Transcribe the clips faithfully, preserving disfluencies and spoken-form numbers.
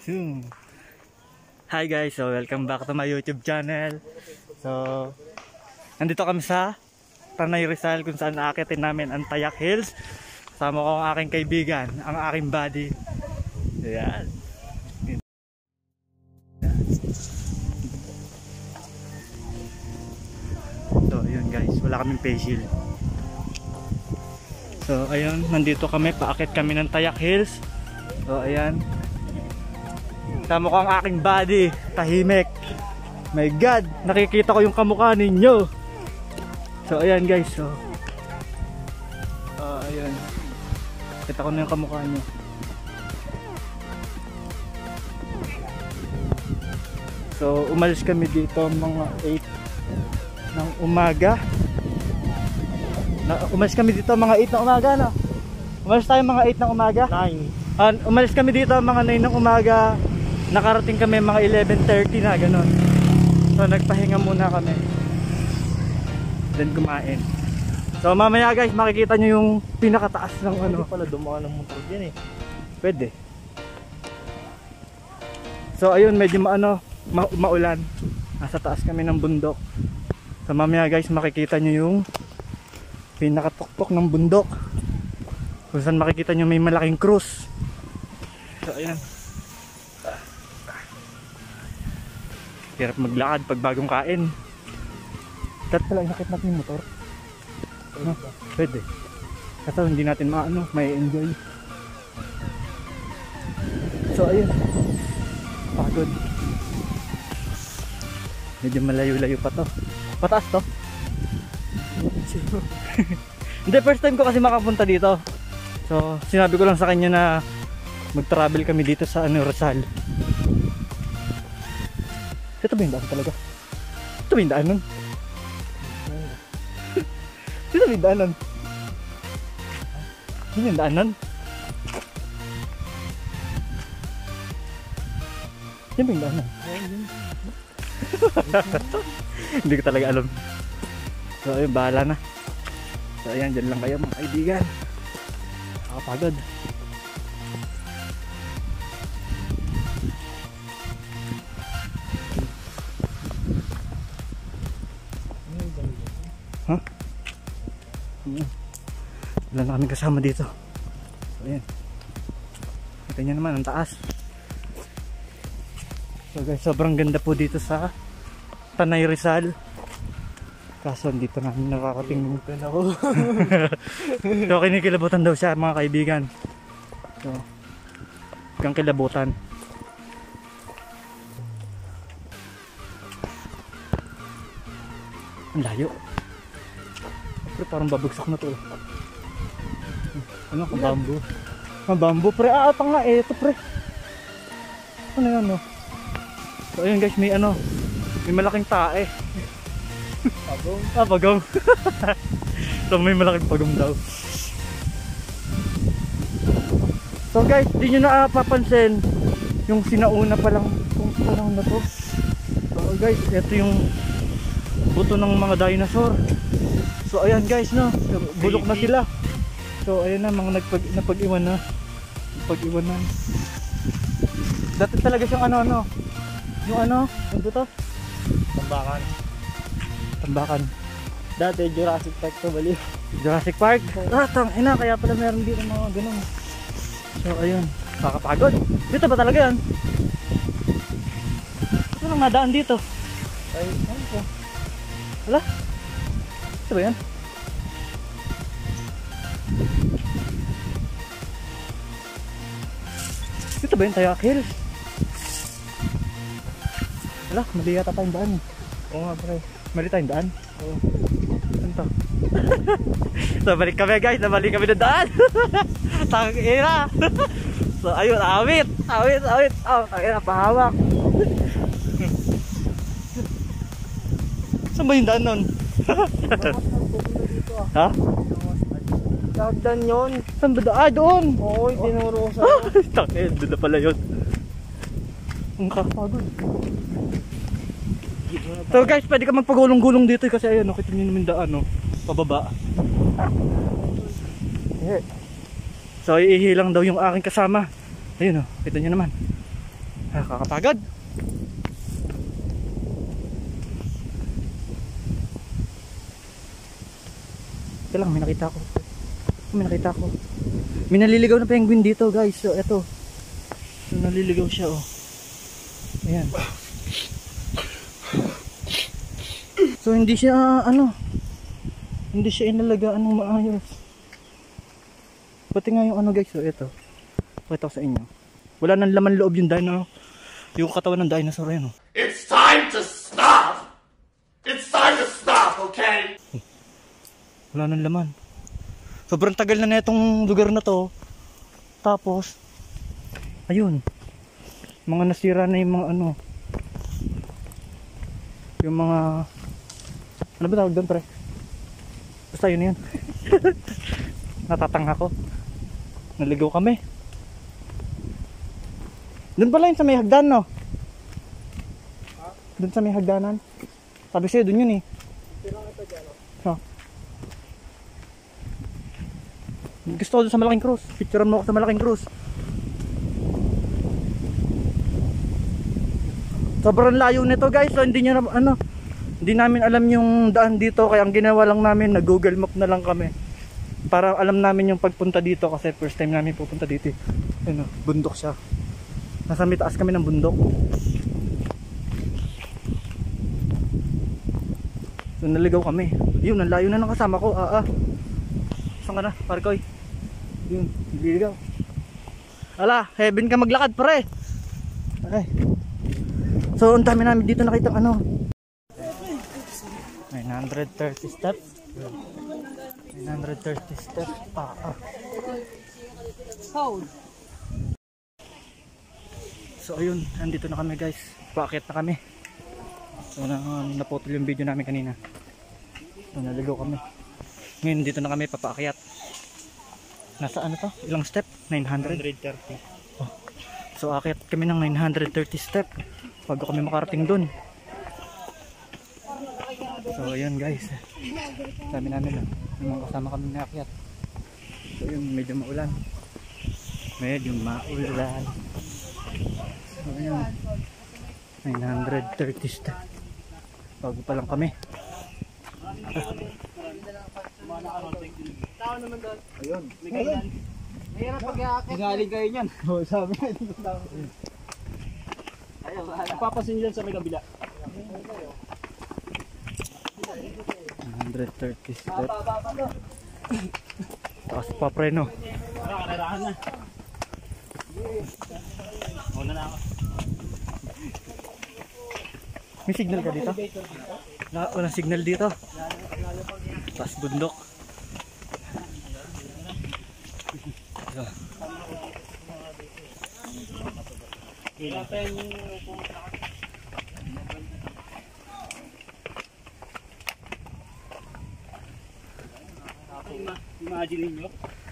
Hi guys, so welcome back to my YouTube channel. So, nandito kami sa Tanay Rizal kung saan aakitin namin ang Tayak Hills. Kasama ko ang aking kaibigan, ang aking buddy. Ayan. So, ayun guys, wala kaming face shield. So, ayun, nandito kami, paakit kami ng Tayak Hills. So, ayan. Tama ko ang aking body, tahimik. My God, nakikita ko yung kamukha ninyo. So ayan guys, so uh, ayan, kita ko na yung kamukha nyo. So umalis kami dito mga eight ng umaga. Na, umalis kami dito mga eight ng umaga, no? Umalis tayo mga eight ng umaga. nine. Uh, umalis kami dito mga nine ng umaga. Nakarating kami mga eleven thirty na, ganun. So nagpahinga muna kami, then kumain. So mamaya guys, makikita nyo yung pinakataas ng ano. Pala dumaan ng motor dyan eh. Pwede. So ayun, medyo maano, ma maulan. Nasa taas kami ng bundok. So mamaya guys, makikita nyo yung pinakatuktok ng bundok, kung saan makikita nyo may malaking krus. So ayun, hirap maglakad pag bagong kain. Dapat pala inakit natin yung motor. No? Pwede. Kasi hindi natin maano, may enjoy. So ayun, pagod. Medyo malayo-layo pa to. Pataas to? Hindi, first time ko kasi makapunta dito. So sinabi ko lang sa kanya na mag-travel kami dito sa ano, Rizal. Ito ba yung daan talaga? Ito ba yung daan nun? Ito ba yung daan nun? Yun yung daan nun? Yun ba yung daan nun? Hindi ko talaga alam. So ayun, bahala na. So ayan, dyan lang kayo mga kaibigan. Nakapagod. Huh? Wala na kaming kasama dito. So ayan, kita nyo naman ang taas. So guys, sobrang ganda po dito sa Tanay Rizal. Kaso dito namin nakakating ako. So kinikilabutan daw siya mga kaibigan. So hanggang kilabutan. Ang layo. Pre, parang babagsak na to. Ano ka, bamboo? Ah, bamboo pre. Ah, ata nga eh. Ito pre. Ano yan, no? So ayun guys, may ano, may malaking tae. Pagong? Ah, pagong. So may malaking pagong daw. So guys, di nyo na papansin yung sinauna pa lang kung panahon na to. So guys, ito yung buto ng mga dinosaur. So ayan guys, no, bulok na sila. So ayan na, mga nagpag napag-iwan na. Napag-iwan na. Dati talaga siyang ano ano. Yung ano, ano to? Tambakan. Tambakan. Dati Jurassic Park to, bali. Jurassic Park? Ah, tang ina, kaya pala meron dito mga ganun. So ayun, kakapagod. Dito ba talaga yan? Ito lang nadaan dito. Ay, ano po? Wala? Ito ba yan? Ito ba yung Tayak Hills? Wala, mali yata tayong daan. Oo nga pre. Mali tayong daan? Oo. Saan to? So balik kami guys, nabalik kami ng daan. Tangina. So ayun, awit. Awit, awit. Oh, tangina, pahawak. Saan ba yung daan nun? Ha? Dagdan yun. Saan ba daan? Ah, doon! Oo, tinuro ko sa'yo. Tangina, doon na pala yun. Ang kakapagod. So guys, pwede ka magpagulong-gulong dito kasi ayun, nakita nyo naman daan, no? Pababa. So iihilang daw yung aking kasama. Ayun, oh, kita nyo naman. Nakakapagod. Ito lang, may nakita ko. May nakita ko. May naliligaw na penguin dito, guys. So, eto. So, naliligaw siya, oh. Ayan. So, hindi siya, ano, hindi siya inalagaan ng maayos. Pati nga yung ano, guys. So, eto. Pakita ko sa inyo. Wala nang laman loob yung dino. Yung katawan ng dinosaur, yun, oh. It's time to stop! It's time to stop, okay? Wala nang laman. Sobrang tagal na na itong lugar na to. Tapos, ayun. Mga nasira na yung mga ano. Yung mga, ano ba tawag doon, pre? Basta yun yun. Natatanga ko. Naligaw kami. Doon pala yun sa may hagdan, no? Doon sa may hagdanan. Sabi sa'yo, doon yun eh. So, gusto ko doon sa malaking krus. Picturean mo ako sa malaking krus. Sobrang layo nito, guys. So, hindi nyo na, ano, hindi namin alam yung daan dito. Kaya ang ginawa lang namin, nag Google Map na lang kami. Para alam namin yung pagpunta dito. Kasi first time namin pupunta dito. Ano, bundok siya. Nasa may taas kami ng bundok. So naligaw kami. Yun, ang layo na ng kasama ko. Ah, ah. Saan ka na, Parkoy? Yun, niligaw. Ala, heaven ka maglakad, pre. Okay. So, ang dami namin dito nakita ano. nine thirty steps. nine thirty steps. Ah, ah. Hold. So ayun, nandito na kami, guys. Paakyat na kami. So na, naputol yung video namin kanina. So naligaw kami. Ngayon dito na kami papaakyat. Nasa ano to? Ilang step? nine hundred? one thirty. Oh. So aakyat kami ng nine thirty step bago kami makarating dun. So ayun, guys. Sabi namin lang, yung mga kasama kami naakyat. So yun, medyo maulan. Medyo maulan. So ayun, nine thirty step. Bago pa lang kami. Tao naman doon. Ayun. May kailan. Mahirap pag-aakit. Galing kayo niyan. Oo, sabi nga dito tao. Ayaw, napapasin dyan sa may kabila. nine thirty step. Taas pa, preno. Wala, kanirahan na. Muna na ako. May signal ka dito? Wala, walang signal dito. Taas bundok. So. Imagine nyo.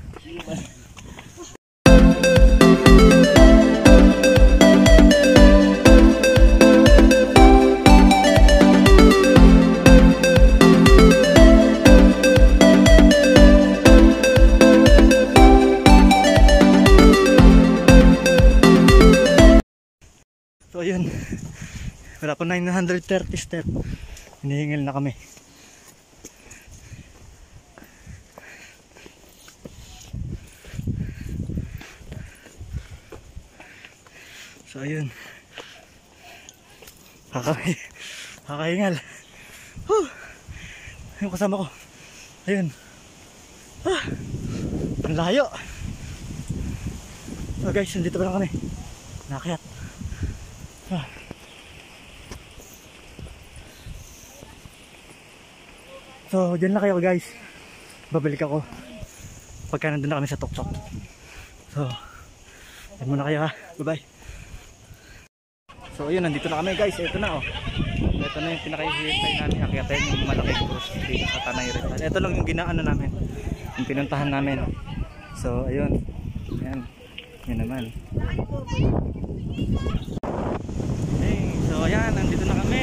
So ayun, wala pa nine thirty step, hinihingil na kami. So ayun, Kakay, kakahingal. Huh. Yung kasama ko, ayun, ah, ang layo. So guys, nandito pa lang kami, nakakyat. Ah. So dyan na kayo, guys. Babalik ako pagka nandun na kami sa tuktok. So dyan muna kayo, ha. Bye bye. So ayun, nandito na kami, guys. Ito na, oh. Ito na yung pinakahihintay namin. Akyatin yung malaking cruise dito sa Tanay Rizal. Ito lang yung ginaano namin, yung pinuntahan namin. So ayun, ayan, yun naman. So ayan, nandito na kami.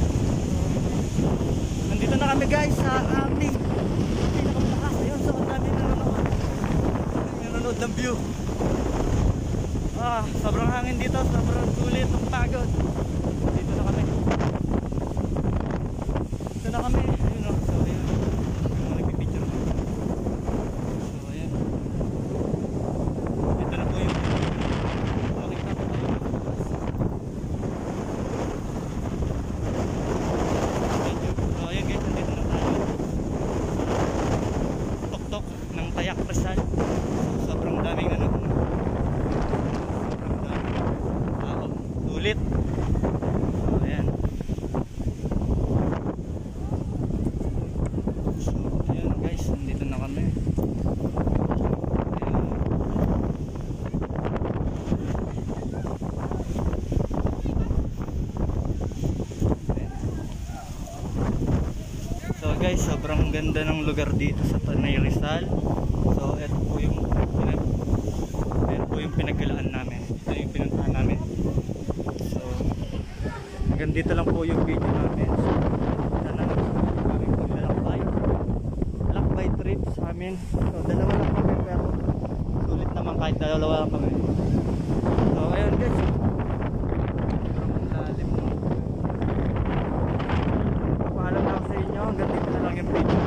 Nandito na kami, guys, sa aming pinakamataas. Ayun, so ang dami nanonood. Nanonood ng view. Ah, sobrang hangin dito, sobrang sulit. God. Dito na kami. Dito na kami. Ayun o. So ayun. Yung mga nagpipicture ko. So ayun. Dito na po yung okay na po tayo. So ayun guys, nandito na tayo. Tok-tok ng Tayak Rizal. Sobrang daming ano. Sobrang daming tao. Sulit. So ayan. So ayan guys, nandito na kami. So guys, sobrang ganda ng lugar dito sa Tanay Rizal. So ito po yung ito po yung pinaggalaan namin. Ito yung pinuntahan namin. So hanggang dito lang po yung video namin. So sana kami po lalakbay. Lakbay trip sa amin. So dalawa lang kami pero sulit naman kahit dalawa lang kami. So ayun guys. Sobrang lalim no. Paalam lang sa inyo. Hanggang dito na lang yung video.